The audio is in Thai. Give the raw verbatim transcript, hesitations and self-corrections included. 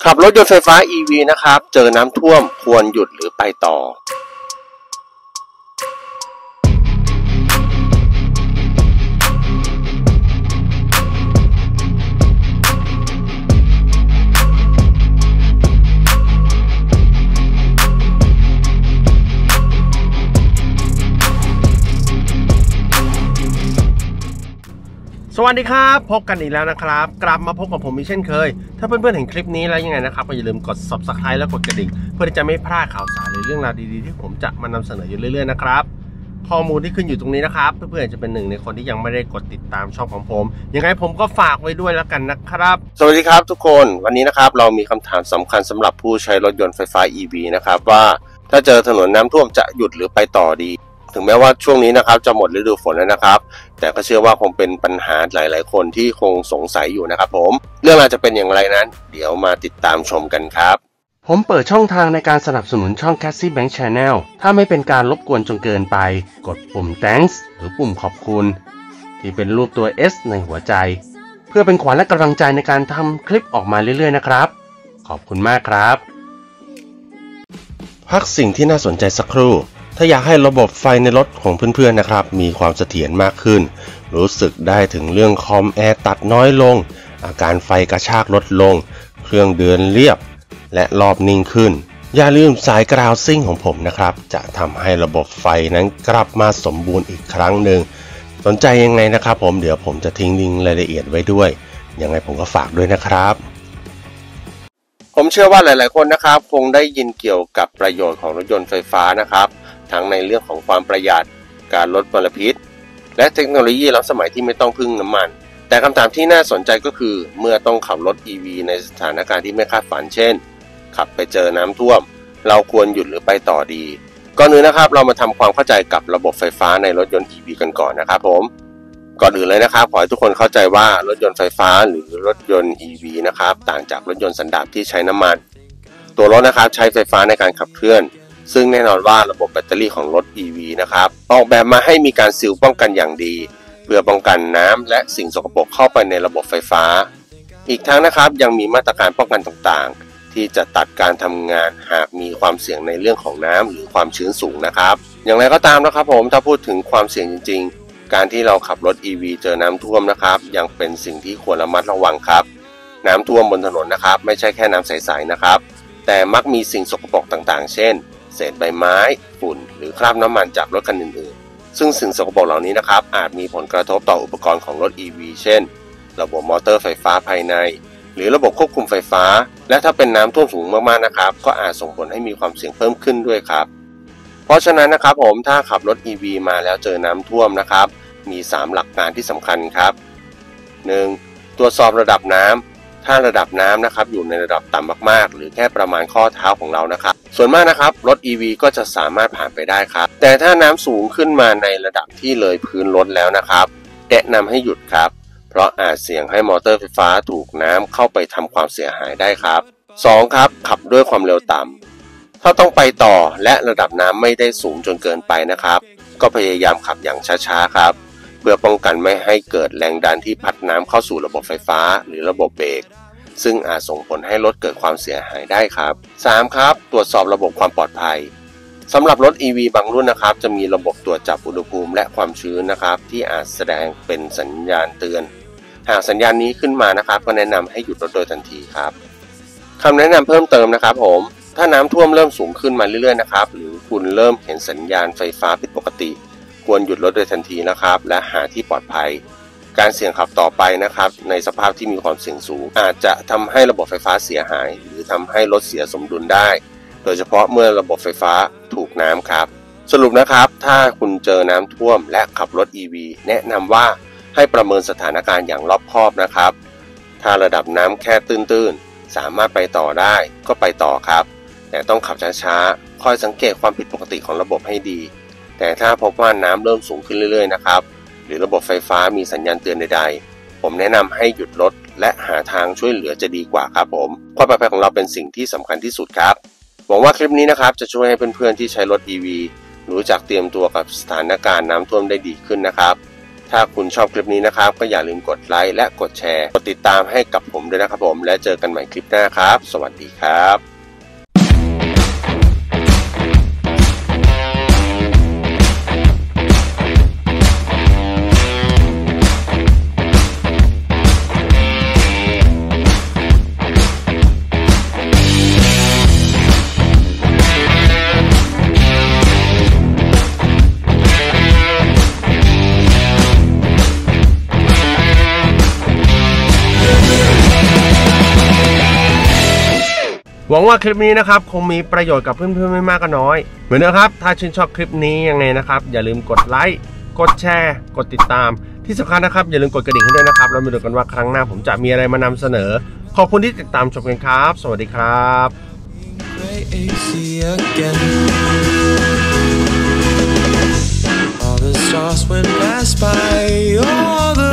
ขับรถยนต์ไฟฟ้า อี วี นะครับเจอน้ำท่วมควรหยุดหรือไปต่อสวัสดีครับพบกันอีกแล้วนะครับกลับมาพบกับผมอีกเช่นเคยถ้าเพื่อนๆเห็นคลิปนี้แล้วยังไงนะครับก็อย่าลืมกด ซับสไครบ์ และกดกระดิ่งเพื่อที่จะไม่พลาดข่าวสารหรือเรื่องราวดีๆที่ผมจะมานำเสนออยู่เรื่อยๆนะครับข้อมูลที่ขึ้นอยู่ตรงนี้นะครับเพื่อนๆจะเป็นหนึ่งในคนที่ยังไม่ได้กดติดตามช่องของผมยังไงผมก็ฝากไว้ด้วยแล้วกันนะครับสวัสดีครับทุกคนวันนี้นะครับเรามีคำถามสำคัญสำหรับผู้ใช้รถยนต์ไฟฟ้า อี วี นะครับว่าถ้าเจอถนนน้ำท่วมจะหยุดหรือไปต่อดีถึงแม้ว่าช่วงนี้นะครับจะหมดฤดูฝนแล้วนะครับแต่ก็เชื่อว่าคงเป็นปัญหาหลายๆคนที่คงสงสัยอยู่นะครับผมเรื่องราวจะเป็นอย่างไรนั้นเดี๋ยวมาติดตามชมกันครับผมเปิดช่องทางในการสนับสนุนช่อง Cassie Bank Channel ถ้าไม่เป็นการรบกวนจนเกินไปกดปุ่ม Thanks หรือปุ่มขอบคุณที่เป็นรูปตัว S ในหัวใจเพื่อเป็นขวัญและกำลังใจในการทำคลิปออกมาเรื่อยๆนะครับขอบคุณมากครับพักสิ่งที่น่าสนใจสักครู่ถ้าอยากให้ระบบไฟในรถของเพื่อนๆนะครับมีความเสถียรมากขึ้นรู้สึกได้ถึงเรื่องคอมแอร์ตัดน้อยลงอาการไฟกระชากลดลงเครื่องเดินเรียบและรอบนิ่งขึ้นอย่าลืมสายกราวซิ่งของผมนะครับจะทำให้ระบบไฟนั้นกลับมาสมบูรณ์อีกครั้งหนึ่งสนใจยังไงนะครับผมเดี๋ยวผมจะทิ้งลิงก์รายละเอียดไว้ด้วยยังไงผมก็ฝากด้วยนะครับผมเชื่อว่าหลายๆคนนะครับคงได้ยินเกี่ยวกับประโยชน์ของรถยนต์ไฟฟ้านะครับทั้งในเรื่องของความประหยัดการลดมลพิษและเทคโนโลยีล้ำสมัยที่ไม่ต้องพึ่งน้ำมันแต่คำถามที่น่าสนใจก็คือเมื่อต้องขับรถ อี วี ในสถานการณ์ที่ไม่คาดฝันเช่นขับไปเจอน้ำท่วมเราควรหยุดหรือไปต่อดีก่อนอื่นนะครับเรามาทำความเข้าใจกับระบบไฟฟ้าในรถยนต์ อี วี กันก่อนนะครับผมก่อนอื่นเลยนะครับขอให้ทุกคนเข้าใจว่ารถยนต์ไฟฟ้าหรือรถยนต์ อี วี นะครับต่างจากรถยนต์สันดาปที่ใช้น้ำมันตัวรถนะครับใช้ไฟฟ้าในการขับเคลื่อนซึ่งแน่นอนว่าระบบแบตเตอรี่ของรถ อี วี นะครับออกแบบมาให้มีการซีลป้องกันอย่างดีเพื่อป้องกันน้ำและสิ่งสกปรกเข้าไปในระบบไฟฟ้าอีกทั้งนะครับยังมีมาตรการป้องกันต่างๆที่จะตัดการทำงานหากมีความเสี่ยงในเรื่องของน้ำหรือความชื้นสูงนะครับอย่างไรก็ตามนะครับผมถ้าพูดถึงความเสี่ยงจริงๆการที่เราขับรถ อี วี เจอน้ำท่วมนะครับยังเป็นสิ่งที่ควรระมัดระวังครับน้ำท่วมบนถนนนะครับไม่ใช่แค่น้ำใสๆนะครับแต่มักมีสิ่งสกปรกต่างๆเช่นเศษใบไม้ฝุ่นหรือคราบน้ำมันจากรถคันอื่นๆซึ่งสิ่งสกปรกเหล่านี้นะครับอาจมีผลกระทบต่ออุปกรณ์ของรถ อี วี เช่นระบบมอเตอร์ไฟฟ้าภายในหรือระบบควบคุมไฟฟ้าและถ้าเป็นน้ำท่วมสูงมากๆนะครับก็อาจส่งผลให้มีความเสี่ยงเพิ่มขึ้นด้วยครับเพราะฉะนั้นนะครับผมถ้าขับรถ อี วี มาแล้วเจอน้ำท่วมนะครับมีสามหลักการที่สำคัญครับ หนึ่ง ตรวจสอบระดับน้ำถ้าระดับน้ำนะครับอยู่ในระดับต่ำมากๆหรือแค่ประมาณข้อเท้าของเรานะครับส่วนมากนะครับรถ อี วี ก็จะสามารถผ่านไปได้ครับแต่ถ้าน้ำสูงขึ้นมาในระดับที่เลยพื้นรถแล้วนะครับแนะนำให้หยุดครับเพราะอาจเสี่ยงให้มอเตอร์ไฟฟ้าถูกน้ำเข้าไปทำความเสียหายได้ครับ สอง ครับขับด้วยความเร็วต่ำถ้าต้องไปต่อและระดับน้ำไม่ได้สูงจนเกินไปนะครับก็พยายามขับอย่างช้าๆครับเพื่อป้องกันไม่ให้เกิดแรงดันที่พัดน้ำเข้าสู่ระบบไฟฟ้าหรือระบบเบรกซึ่งอาจส่งผลให้รถเกิดความเสียหายได้ครับ สาม ครับตรวจสอบระบบความปลอดภัยสำหรับรถ อี วี บางรุ่นนะครับจะมีระบบตรวจจับอุณหภูมิและความชื้นนะครับที่อาจแสดงเป็นสัญญาณเตือนหากสัญญาณนี้ขึ้นมานะครับก็แนะนำให้หยุดรถโดยทันทีครับคำแนะนำเพิ่มเติมนะครับผมถ้าน้ำท่วมเริ่มสูงขึ้นมาเรื่อยๆนะครับหรือคุณเริ่มเห็นสัญญาณไฟฟ้าผิดปกติควรหยุดรถโดยทันทีนะครับและหาที่ปลอดภัยการเสี่ยงขับต่อไปนะครับในสภาพที่มีความเสี่ยงสูงอาจจะทำให้ระบบไฟฟ้าเสียหายหรือทำให้รถเสียสมดุลได้โดยเฉพาะเมื่อระบบไฟฟ้าถูกน้ำครับสรุปนะครับถ้าคุณเจอน้ำท่วมและขับรถ อี วี แนะนำว่าให้ประเมินสถานการณ์อย่างรอบคอบนะครับถ้าระดับน้ำแค่ตื้นๆสามารถไปต่อได้ก็ไปต่อครับแต่ต้องขับช้าๆคอยสังเกตความผิดปกติของระบบให้ดีแต่ถ้าพบว่าน้ำเริ่มสูงขึ้นเรื่อยๆนะครับหรือระบบไฟฟ้ามีสัญญาณเตือนใดๆผมแนะนำให้หยุดรถและหาทางช่วยเหลือจะดีกว่าครับผมความปลอดภัยของเราเป็นสิ่งที่สำคัญที่สุดครับหวังว่าคลิปนี้นะครับจะช่วยให้เพื่อนๆที่ใช้รถ อี วี รู้จักเตรียมตัวกับสถานการณ์น้ำท่วมได้ดีขึ้นนะครับถถ้าคุณชอบคลิปนี้นะครับก็อย่าลืมกดไลค์และกดแชร์กดติดตามให้กับผมด้วยนะครับผมและเจอกันใหม่คลิปหน้าครับสวัสดีครับหวังว่าคลิปนี้นะครับคงมีประโยชน์กับเพื่อนๆไม่มากก็น้อยเหมือนเดิมครับถ้าชื่นชอบคลิปนี้ยังไงนะครับอย่าลืมกดไลค์กดแชร์กดติดตามที่สำคัญนะครับอย่าลืมกดกระดิ่งให้ด้วยนะครับแล้วมาดูกันว่าครั้งหน้าผมจะมีอะไรมานำเสนอขอบคุณที่ติดตามชมกันครับสวัสดีครับ